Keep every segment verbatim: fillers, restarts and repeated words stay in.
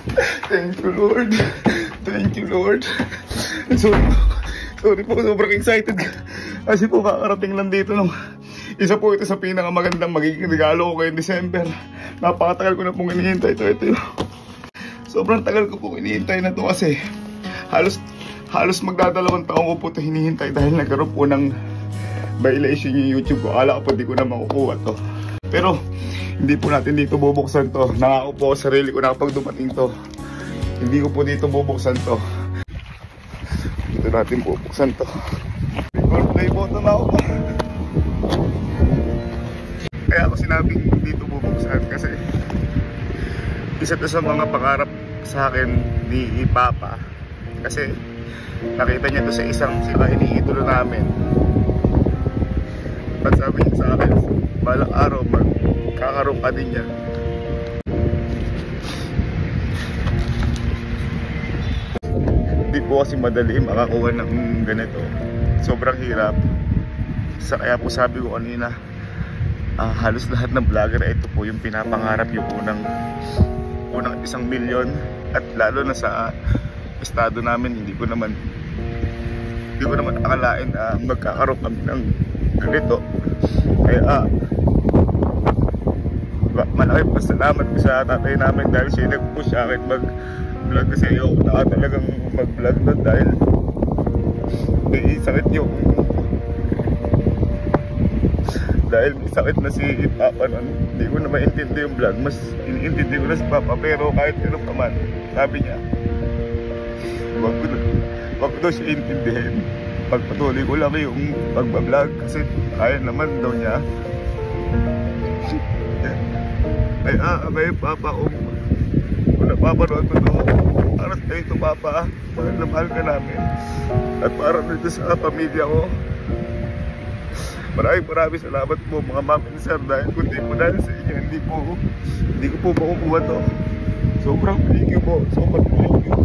Thank you, Lord. Thank you, Lord. Sorry po. Sorry po, sobrang excited. Kasi po kakarating lang dito nung isa po ito sa pinakamagandang magiging regalo ko ngayong December. Napakatagal ko na pong hinihintay ito. Ito yun. Sobrang tagal ko pong hinihintay na ito kasi halos, halos magdadalawang taon ko po ito hinihintay dahil nagkaroon po ng violation yung YouTube ko. Akala ko po di ko na makukuha to. Pero hindi po natin dito bubuksan to. Nangako po sa sarili ko na kapag dumating to, hindi ko po dito bubuksan to. Dito natin bubuksan to. Record play button na ako pa. Kaya ako sinabing dito bubuksan kasi isa to sa mga pangarap sa akin ni Papa. Kasi nakita niya to sa isang sila iniidolo namin. At sabi niya sa akin, balang araw magkakaroon ka din niya. Hindi po kasi madali makakuha ng ganito. Sobrang hirap. Sa kaya po sabi ko kanina, uh, halos lahat ng vlogger ito po yung pinapangarap yung unang unang isang milyon. At lalo na sa estado namin, hindi ko naman hindi ko naman akalain na uh, magkakaroon kami ng ganito. Kaya ah, malaki pasalamat ko sa tatay namin dahil siya nag-push sa akin mag-vlog kasi ayoko na talagang mag-vlog na dahil may sakit yung dahil may sakit na si Papa nun. Hindi ko na maintindihan yung vlog, mas iniintindi ko na si Papa, pero kahit ano pa man, sabi niya wag ko na wag ko daw siya intindihin, pagpatuloy ko lang yung pagbablog kasi kaya naman daw niya. Ay ah, may Papa, kung kung napapanood ko to, para tayo ito Papa, mahal na mahal ka namin at para dito sa pamilya ko. Maraming maraming salamat po mga ma'am and sir, dahil kung di po dahil sa inyo, hindi po hindi ko po makukuha to. Sobrang thank you po, sobrang thank you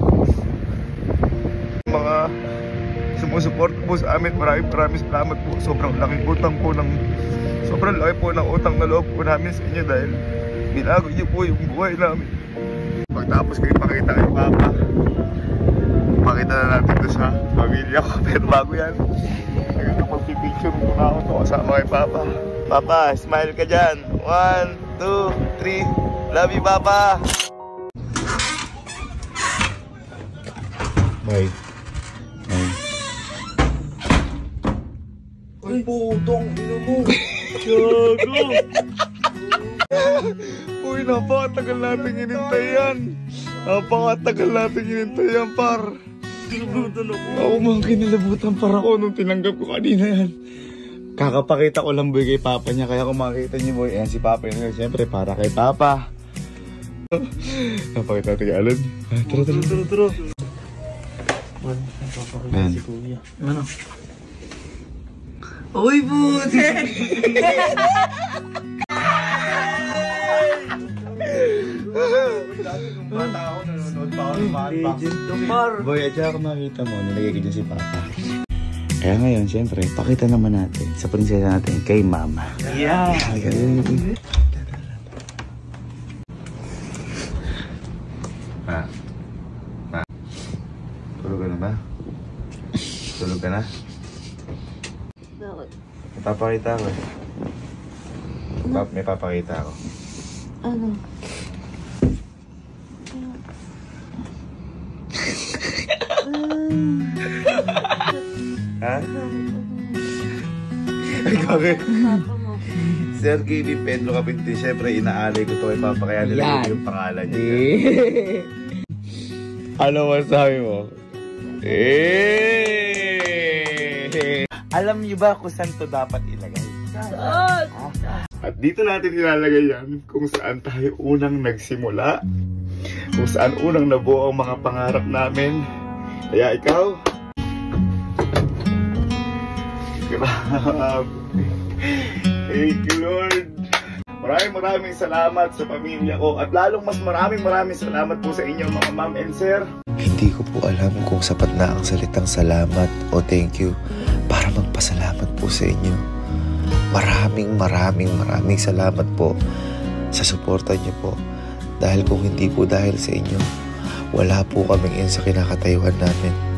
mga sumusupport po sa amin. Maraming maraming salamat po. Sobrang laking utang po ng sobrang laki po ng utang na loob po namin sa inyo dahil binago niyo po yung buhay namin. Pagtapos ko ipakita kay Papa, pakita na natin ito sa pamilya ko. Pero bago yan, naganda magpipicture ko na ako ito kasama kay Papa. Papa, smile ka dyan. One, two, three. Love you, Papa. Bye. Bye. Uy, putong, ino mo. Gago. Uy, napakatagal natin hinintay yan. Napakatagal natin hinintay yan, par. Kinilabutan ako. Oo, mga kinilabutan par ako nung tinanggap ko kanina yan. Kakapakita ko lang boy kay Papa niya. Kaya kung makikita niyo boy, ayan si Papa yun. Siyempre, para kay Papa. Napakita natin kay Alan. Tara, tara, tara, tara. Man, napapakita si Kuya. Ano? Uy, buti! Nung bata ako, nanonood pa ako ng Legend to par. Boy, at saka kung makita mo, nilagay ko dyan si Papa. Kaya ngayon, siyempre, pakita naman natin sa prinsesa natin kay Mama. Yeah! Pa? Pa? Tulog ka na ba? Tulog ka na? Bakit? May papakita ako eh. Pa- may papakita ako. Ano? Ha? Ay, bakit? Papa mo. Sir Gavin Pedro Capinti, syempre inaalay ko to kay Papa kaya nilagay ko yung pangalan niya. Ano masabi mo? Eh! Alam niyo ba kung saan to dapat ilagay? Saan? At dito natin ilalagay yan kung saan tayo unang nagsimula, kung saan unang nabuo ang mga pangarap namin. Kaya ikaw, grabe. Thank you, Lord. Maraming maraming salamat sa pamilya ko at lalong mas maraming maraming salamat po sa inyo mga ma'am and sir. Hindi ko po alam kung sapat na ang salitang salamat o thank you para magpasalamat po sa inyo. Maraming maraming maraming salamat po sa suporta niyo po. Dahil kung hindi po dahil sa inyo, wala po kaming in sa kinakatayuan namin.